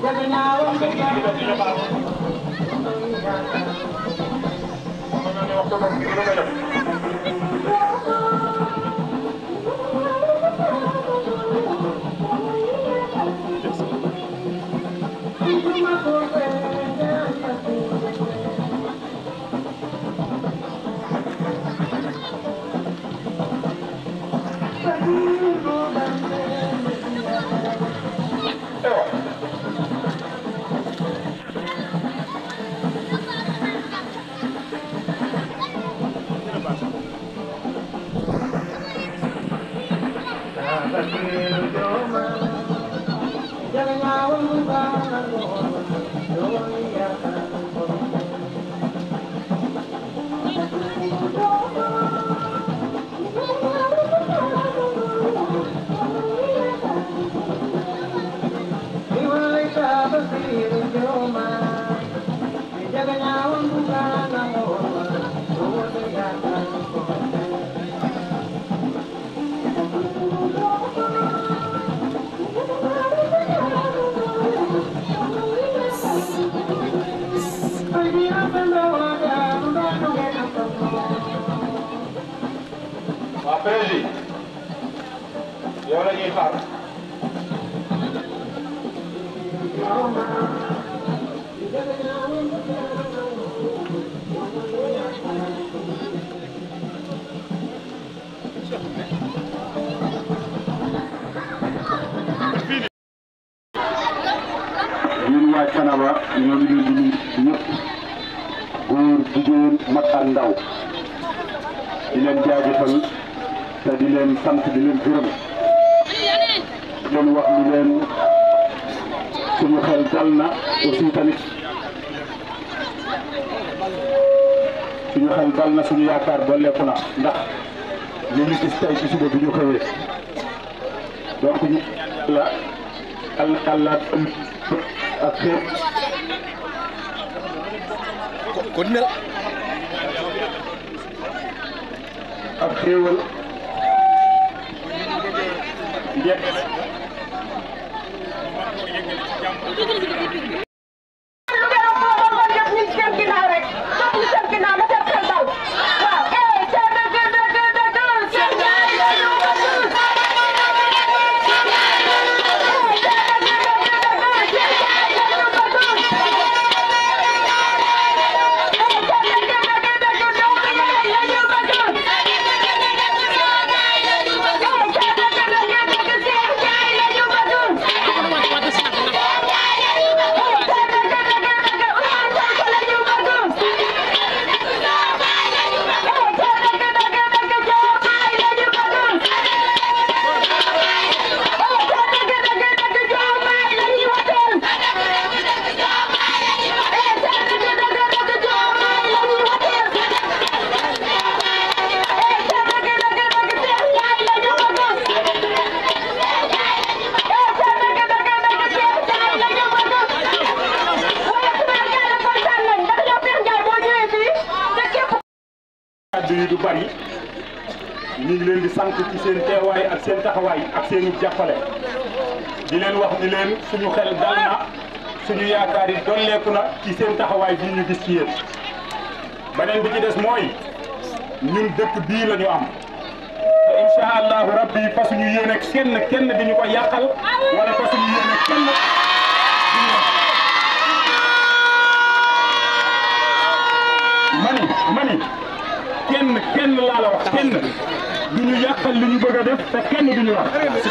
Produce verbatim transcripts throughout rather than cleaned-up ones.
Président yow la ñuy xaar ñun waa Thiénaba ñoo ngi leen di nuyu ñëpp góor jigéen mag ak ndaw di leen jaajëfal te di leen sant di leen gërëm di leen wax ni leen suñu xel dal na aussi tamit suñu xel dal na suñu yaakaar dolleeku na ndax li ñu gis tey ci suba bi ñu xëwee donc ñu la Allah ak xeet kon mel ak xéewal njëkk du bari ñu ngi leen di sant ci seen teewaay ak seen taxawaay ak seen jàppale di leen wax ni leen suñu xel dal na suñu yaakaar yi dolleeku na ci seen taxawaay bii ñu gis ci yéen beneen bi ci des mooy ñun dëkk bii la ñu am te incha allahu rabbi fa suñu yéene kenn kenn di ñu ko yàqal wala fa suñu yéene kenn mani mani kenn kenn laa la wax kenn du ñu yàqal li ñu bëgg a def te kenn du ñu wax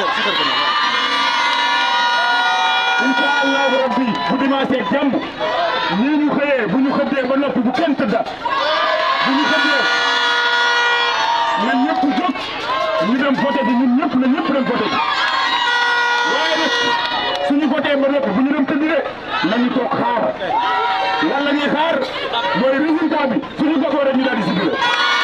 incha allahu rabbi bu dimanche ak jàmm nii ñu xëyee bu ñu xëddee ba noppi bu kenn tëdda bu ñu xëddee na ñëpp jóg ñu dem voté bi ñun ñëpp na ñëpp dem voté bi waaye nag suñu voté ba noppi bu ñu dem tëddi de nañu toog xaar lan la ñuy xaar mooy résultat bi suñu gafoo rek ñu daal di sibile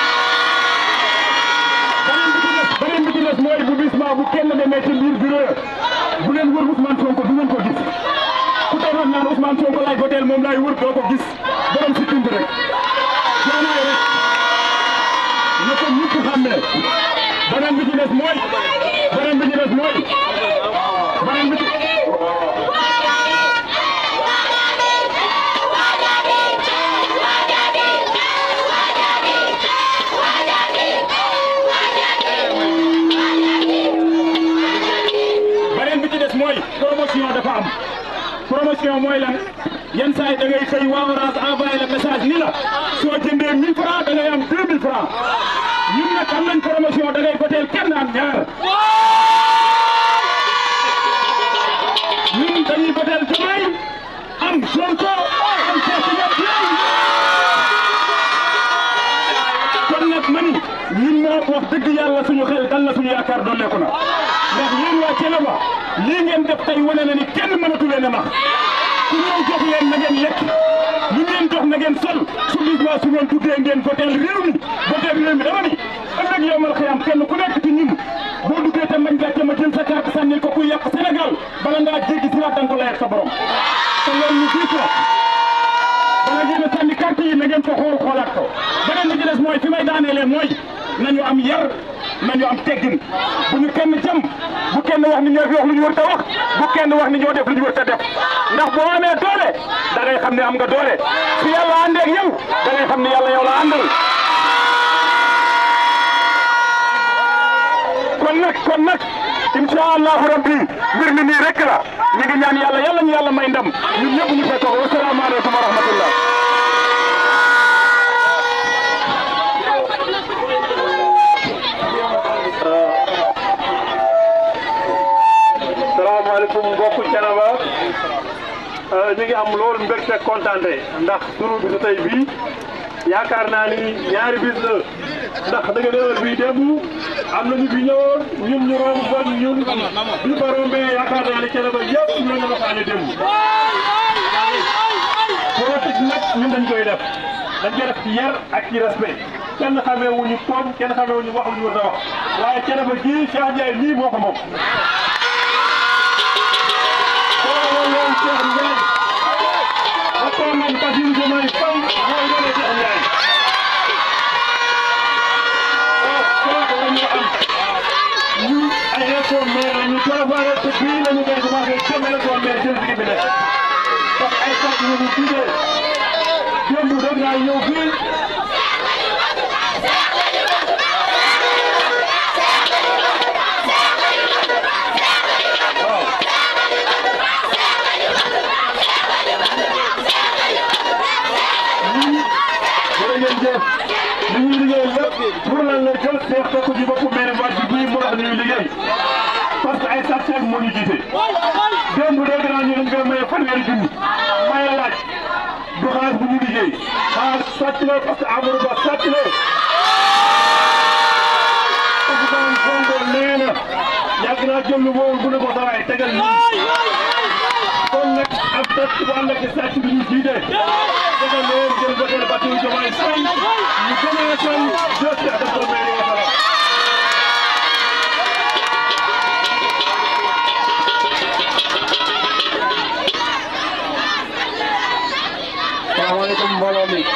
beneen bi ci des mooy bu bis bu kenn demee ci biir bureau bu leen wër Ousmane Sonko du ngeen ko gis ku taxaw naan Ousmane Sonko laay voteel moom laay wër doo ko gis borom si tunt rek joonaay rek na ko ñëpp xàmmee beneen bi ci des mooy beneen bi ci des mooy beneen bi ci promotion mooy lan yenn saa yi da ngay xëy waa Orange envoyé la message ni la soo jëndee mille francs da ngay am deux mille francs ñun nag am nañ promotion da ngay voteel kenn am ñaar ñun dañuy voteel Diomaye am Sonko am Cheikh Tidiane Dièye kon nag man ñun moom wax dëgg yàlla suñu xel dal na suñu yaakaar dolleeku na ndax yéen waa Thiénaba lii ngeen def tey wane na ni kenn mënatu leen a nax ku ñëw jox leen na ngeen lekk lu ngeen jox na ngeen sol su lisma su ngeen tuddee ngeen voteel réew mi voteel réew mi dama ni ëllëg yowmal xiyaam kenn ku nekk ci ñun boo duggee te mañ gàcce ma jël sa carte sànnil ko kuy yàq Sénégal bala ngaa jéggi si waat danga ko layeeg sa borom te loolu ñu gis la bala ngeen a sànni carte yi na ngeen ko xool xoolaat ko beneen bi ci des mooy fi may daaneelee mooy nañu am yar nañu am teggin bu ñu kenn jëm bu kenn wax ni ñoo fi wax lu ñu war a wax bu kenn wax ni ñoo def lu ñu war a def ndax boo amee doole da ngay xam ne am nga doole su yàlla àndee ak yow da ngay xam ne yàlla yow la àndal. kon nag kon nag incha allahu rabbi mbir mi nii rek la ñu ngi ñaan yàlla yàlla ñu yàlla may ndam ñun ñëpp ñu fekk ko wasalaamaaleykum wa rahmatullah. salaamaaleykum mbokku Thiénaba ñu ngi am loolu mbégte kontaante ndax sunu bisu tey bii yaakaar naa ni ñaari bis la ndax da nga heure bii démb am nañu fi ñëwoon ñun ñu romb bon ñun bi ba rombee yaakaar naa ni Thiénaba yëpp ñoo nga waxaane démb politique nag ñun dañ koy def dañ koy def ci yar ak ci respect kenn xamee wuñu toog kenn xamee wuñu wax lu ñu war a wax waaye Thiénaba gii Cheikh Ndiaye lii moo ko moom Cheikh Ndiaye waxoon nañ Bassirou Diomaye Faye mooy doole Cheikh Ndiaye kooku la ñu am ñu ay élection maire la ñu préparé te bii la ñu koy commencé jëm élection maire jël bi nekk parce que ay kàddu yu ñu tuddee démb rek naa ñëw fii li ñuy liggéey lépp pour lan la jël seex fekk ji bopp maire Wade bi bii mu wax ñuy liggéey parce que ay sàcc moo ñu jiite démb dégg naa ñu dañ koy maye fanweeri junni maye laaj du xaalis bu ñu liggéey xaalis sàcc la parce que Amadou Ba sàcc la Ousmane Sonko nee na yàgg naa jël lu boobu bu ne ko sawaay tegal lii kon nag ab dëkk bu ànd ak sàcc bi ñu jiite dafa leen jël voté Bassirou Diomaye Faye ñu gën a sal jot a def ko maire wa sala salaamaaleykum mbooloo mi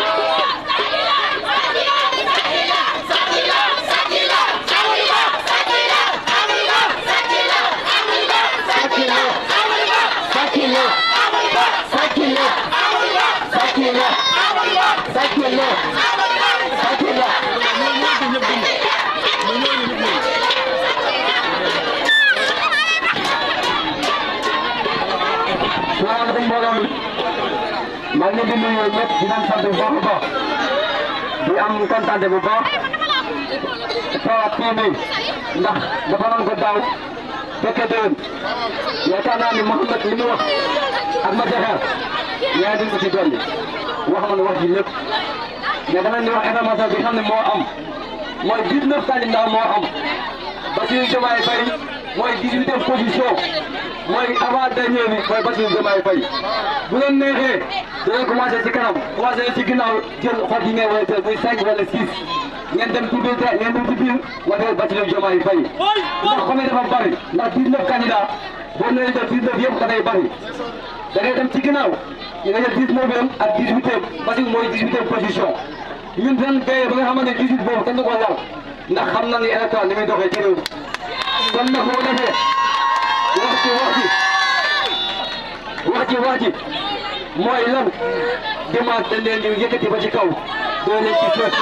maa ngi leen di nuyu ñëpp di leen sant bu baax a baax di am kontaan bu baax tawaat fii nii ndax dafa doon ko daaw fekke déwén yaakaar naa ni Mouhamed li mu wax ak ma jaxeer yaa ngi ko ci dolli wax ma ne wax ji lépp mais dama leen di wax information bi xam ne moo am mooy dix-neuf candidats moo am Bassirou Diomaye Faye mooy dix-huitième position mooy avant dernier bi mooy Bassirou Diomaye Faye bu leen neexee dinañ commencé ci kanam commencé ci ginnaaw jël xot yi ngeen war a jël muy cinq wala six ngeen dem ci biir ngeen dem ci biir wala Bassirou Diomaye Faye ndax comme dafa bari ndax dix-neuf candidats boo nee jël dix-neuf yëpp dafay bari da ngay dem ci ginnaaw ñu nga jël dix-neuvième ak dix-huitième Bassirou mooy dix-huitième position ñun dinañ béyee ba nga xamante ne dix-huit boobu kenn du ko laal ndax xam na ni électoral ni muy doxee ci réew kon nag boo defee wax ci wax ci wax ci wax ci mooy lan dimanche dañ leen di yëkkati ba ci kaw doo leen ci suuf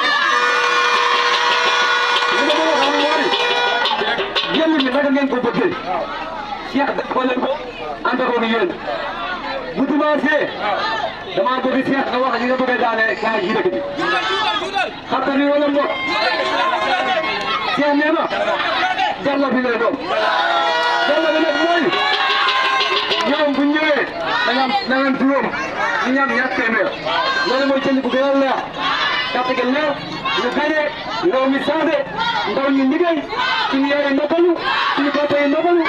li ma bëgg a xam mooy génn bi naka ngeen ko bëggee Cheikh dafa leen ko ànd ak yéen bu dimanche dama bëgg Cheikh nga wax ñi nga bëgg a daane gars yi dëkk bi xam nga ni wala mbokk Cheikh nee na Diallo bi lay doon Diallo bi nag mooy ñoom bu ñëwee da nga am da nga am juróom ñu ñam ñaar téeméer loolu mooy jënd bu gën a leer gàtt gi leer ñu gagné ndaw mi sandé ndaw ñu liggéey suñu yaay noppalu suñu papa yi noppalu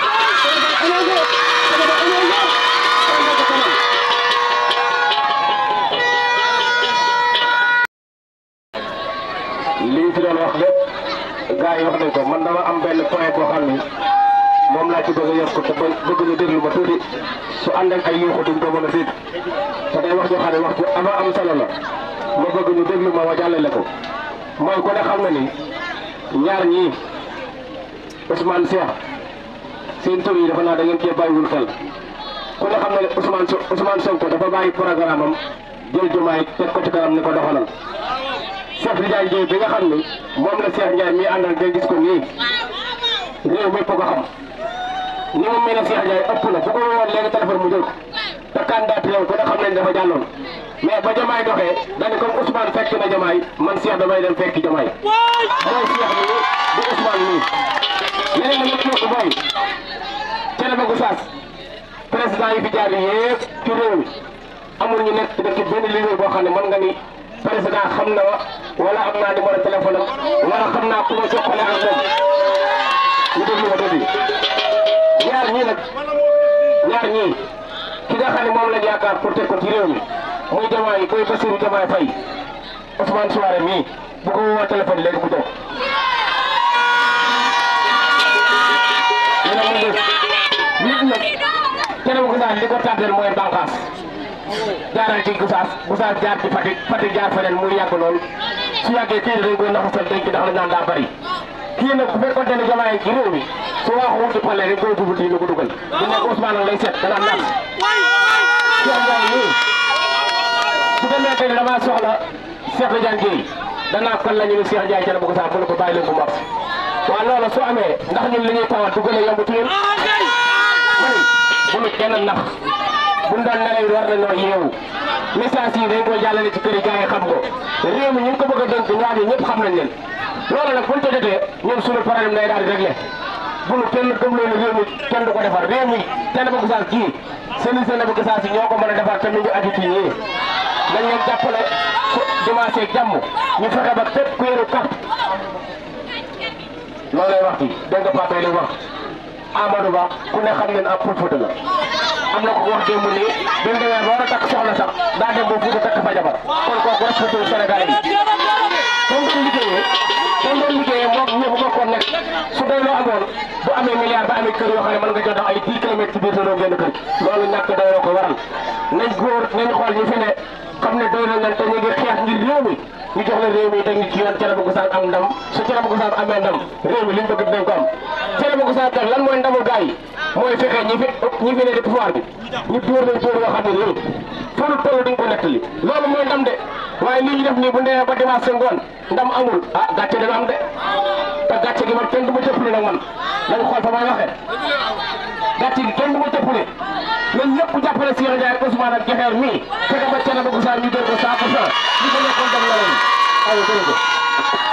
li ñu fi doon wax lépp gars yi wax nañ ko man dama am benn point boo xam ni moom laa ci bëgg a yokk te bëgg ñu déglu ma tuuti su ànd ak ay yuuxu duñ ko mën a dégg te day wax joo xam ne waxtu ama am solo la ma bëgg ñu déglu ma wa jàllale ko mooy ku ne xam na ni ñaar ñii Ousmane Cheikh seen tur yi dafa naa da ngeen cee bàyyiwul xel ku ne xam na ne Ousmane Ousmane Sonko dafa bàyyi programme am jël jumaay teg ko ci kanam ni ko doxalal Cheikh Ndiaye Ndiaye bi nga xam ni moom la Cheikh Ndiaye mi àndal day gis ko nii réew mépp ko xam ni mu mel ne Cheikh Ndiaye ëpp na bu ko woon léegi téléphone mu jël ko te candidat yow ku ne xam nañ dafa jàlloon mais ba jamaay doxee dañu comme Ousmane fekk na jamaay man Cheikh damay dem fekki jamaay mooy Cheikh mi di Ousmane nii leneen la ñëpp yokk mooy Thiénaba Gossas président yi fi jaar yëpp ci réew mi amul ñu nekk dëkk benn leader boo xam ne mën nga ni président xam na wa wala am naa numéro téléphone am wala xam naa ku ma jokkale ak moom ñu déglu ma déglu ñaar ñii nag ñaar ñii ki nga xam ne moom lañ yaakaar pour teg ko ci réew mi muy Diomaye koy Bassirou Diomaye Faye Ousmane Souare mii bu ko woo téléphone léegi mu toog ñu ne ma dégg nit nag Thiénaba Gossas li ko tàddeel mooy bànqaas jaaral ci Gossas Gossas jaar ci Fatick Fatick jaar feneen muy yàgg lool su yàggee kii dañ koy naxasal dañ ci ndax la naan daa bari kii nag bu fekkoon ne Diomaye ci réew mi su waxu wuti pale rek koy dugg ci lu ko dugal bu nekk Ousmane nag lay seet danaa naan Cheikh Ndiaye nii su demee tey damaa soxla Cheikh Ndiaye Ndiaye danaa kon la ñu ne Cheikh Ndiaye Thiénaba Gossas bu ne ko bàyyi leen ko mars waaw loolu su amee ndax ñun li ñuy tawat du gën a yomb ci yéen man bu nu kenn nax bu ñu doon nelaw war nañoo yeewu message yi dañ koy jàllale ci kër yi gars yi xam ko réew mi ñu ngi ko bëgg a dénk ñaar yi ñëpp xam nañ leen loolu nag bu ñu ko jotee ñun suñu problème day daal di réglé bu nu kenn gëm loolu réew mi kenn du ko defar réew mi Thiénaba Gossas kii seen Thiénaba Gossas yi ñoo ko mën a defar te ñu ngi aju ci ñii dañ leen jàppale dimanche ak jàmm ñu fexe ba képp ku yëru carte loolu lay wax fii dégg nga Pape li wax Amadou Ba ku ne xam ngeen ab Fuuta la am na ko wax démb nii bi mu demee ba war a takk soxna sax daa dem ba Fuuta takk fa jabar kon kooku respecté wu Sénégal yi comme que liggéeyee comme doon liggéeyee moom ñëpp bokkoon nekk su doy loo amoon bu amee milliard ba amee kër yoo xam ne mën nga jot ay dix kilomètres ci biir sa doom génn kër loolu ñàkk doy ko waral nañ góor nañ xool ñu fi ne xam ne doy na leen te ñu ngi xeex ngir réew mi ñu jox la réew mi teg ñu ci yoon Thiénaba Gossas am ndam su Thiénaba Gossas amee ndam réew mi liñ bëgg dinañ ko am Thiénaba Gossas nag lan mooy ndamu gars yi mooy fexe ñi fi ñi fi ne di pouvoir bi ñu dóor leen dóor yoo xam ne nii fóolu toll duñ ko nettali loolu mooy ndam de waaye lii ñu def nii bu ndee ba dimanche sa ngoon ndam amul ah gàcce dana am de te gàcce gi man kenn du ma jëppale nag man nañ xool fa may waxee gàcce gi kenn du ma jëppale nañ ñëpp jàppale Cheikh Ndiaye ak Ousmane ak Jaxeer mii fexe ba Thiénaba Gossas ñu dóor ko cent pour cent ñu ko nekkoon dem la leen ayo jërëjëf